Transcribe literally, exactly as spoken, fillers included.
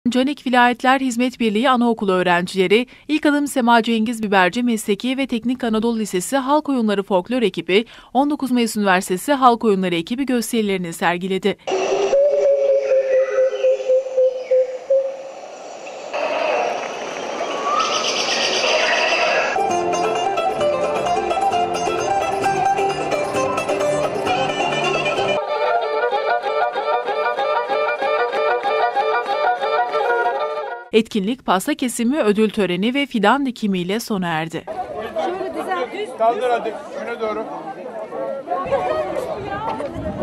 Canik Vilayetler Hizmet Birliği Anaokulu öğrencileri, İlk Adım Sema Cengiz Biberci Mesleki ve Teknik Anadolu Lisesi Halk Oyunları Folklor ekibi, on dokuz Mayıs Üniversitesi Halk Oyunları ekibi gösterilerini sergiledi. Etkinlik pasta kesimi, ödül töreni ve fidan dikimiyle sona erdi. Şöyle düzen. Kaldır hadi, öne doğru.